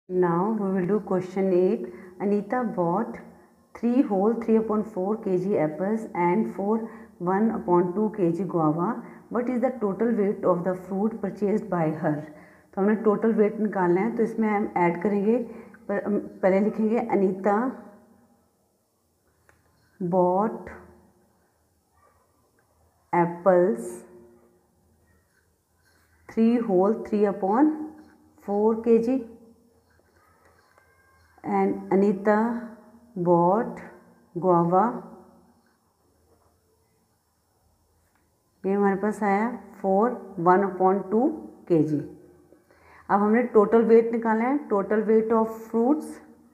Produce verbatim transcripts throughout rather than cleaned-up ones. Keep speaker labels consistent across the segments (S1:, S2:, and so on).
S1: Now we will do question eight. Anita bought three whole three upon four kg apples and four one upon two kg guava. What is the total weight of the fruit purchased by her? तो हमने total weight निकालना है, तो इसमें हम add करेंगे। पर पहले लिखेंगे Anita bought apples three whole three upon four K G and Anita bought guava, ये हमारे पास आया four one upon two K जी। अब हमने टोटल वेट निकालना है, total weight of fruits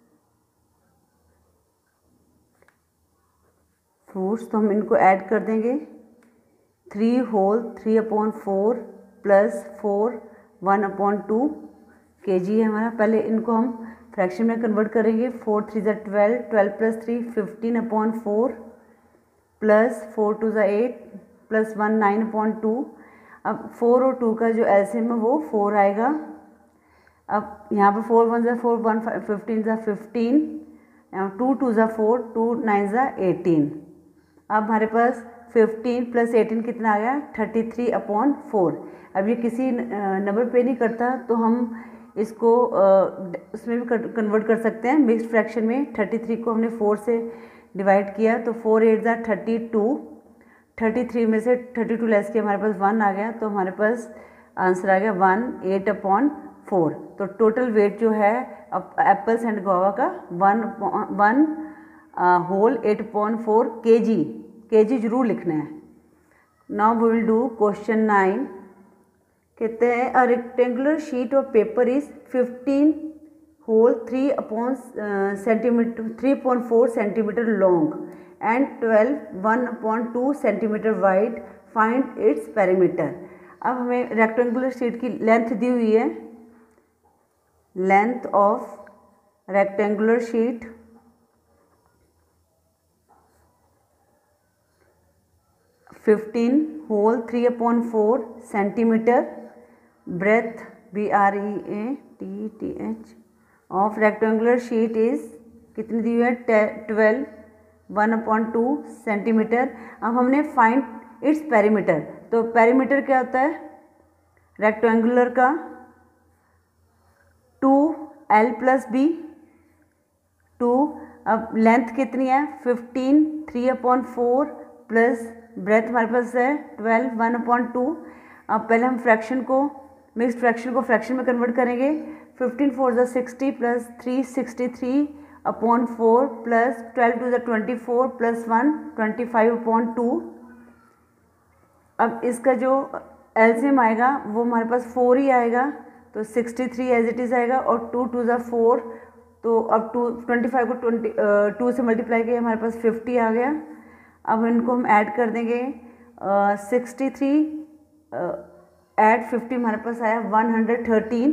S1: fruits तो हम इनको ऐड कर देंगे। Three whole three upon four plus four one upon two K G है हमारा। पहले इनको हम फ्रैक्शन में कन्वर्ट करेंगे। फोर थ्री ज़ा twelve, twelve plus three fifteen upon four plus four two ज़ा eight plus one nine upon two. अब फोर और टू का जो एलसीएम है वो फोर आएगा। अब यहाँ पर फोर वन ज़ा फोर, वन फिफ्टीन ज़ा फिफ्टीन, टू टू ज़ा फोर, टू नाइन ज़ा एटीन। अब हमारे पास फिफ्टीन प्लस एटीन कितना आ गया? Thirty three upon four. अब ये किसी नंबर पे नहीं करता, तो हम इसको उसमें भी कन्वर्ट कर सकते हैं मिक्स्ड फ्रैक्शन में। थर्टी थ्री को हमने फोर से डिवाइड किया, तो फोर एट ज़ा थर्टी टू, थर्टी थ्री में से थर्टी टू लेस किया, हमारे पास वन आ गया। तो हमारे पास आंसर आ गया वन एट अपॉन फोर। तो टोटल वेट जो है एप्पल्स एंड गुआवा का one one whole eight upon four K G K G जरूर लिखना है। Now we will do question nine. कहते हैं a rectangular sheet of paper is fifteen whole three upon centimetre three upon four centimetre long and twelve one upon two centimetre wide, find its perimeter. अब हमें rectangular sheet की length दी हुई है। Length of rectangular sheet fifteen whole three upon four centimetre, breadth B R E A T T H of rectangular sheet is कितनी दी हुई है? Twelve one upon two centimetre. अब हमने फाइंड इट्स पेरीमीटर। तो perimeter क्या होता है रेक्टेंगुलर का? Two L plus B two. अब लेंथ कितनी है? Fifteen, three upon four plus breadth हमारे पास है ट्वेल्व, वन अपॉन टू। अब पहले हम फ्रैक्शन को मिक्स्ड फ्रैक्शन को फ्रैक्शन में कन्वर्ट करेंगे। फिफ्टीन फोर ज़ा sixty plus three sixty three upon four plus twelve two ज़ा twenty four plus one twenty five upon two. अब इसका जो एलसीएम आएगा वो हमारे पास फोर ही आएगा, तो sixty three as it is आएगा। और टू टू ज़ा फोर, तो अब टू ट्वेंटी फाइव को ट्वेंटी टू से मल्टीप्लाई किया, हमारे पास फिफ्टी आ गया। अब इनको हम ऐड कर देंगे। सिक्सटी थ्री ऐड फिफ्टी हमारे पास आया one hundred thirteen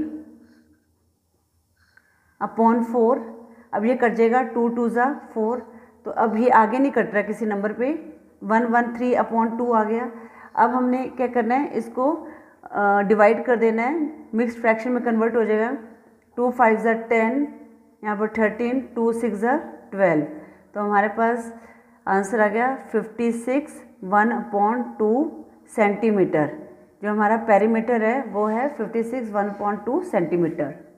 S1: upon four. अब ये कट जाएगा, टू टू ज़ा फोर, तो अब ये आगे नहीं कट रहा किसी नंबर पे, one one three upon two आ गया। अब हमने क्या करना है, इसको डिवाइड uh, कर देना है, मिक्स्ड फ्रैक्शन में कन्वर्ट हो जाएगा। टू फाइव ज़ा टेन, यहाँ पर थर्टीन, टू सिक्स ज़ा ट्वेल्व, तो हमारे पास आंसर आ गया fifty six one upon two centimetre. जो हमारा पेरीमीटर है वो है fifty six one upon two centimetre.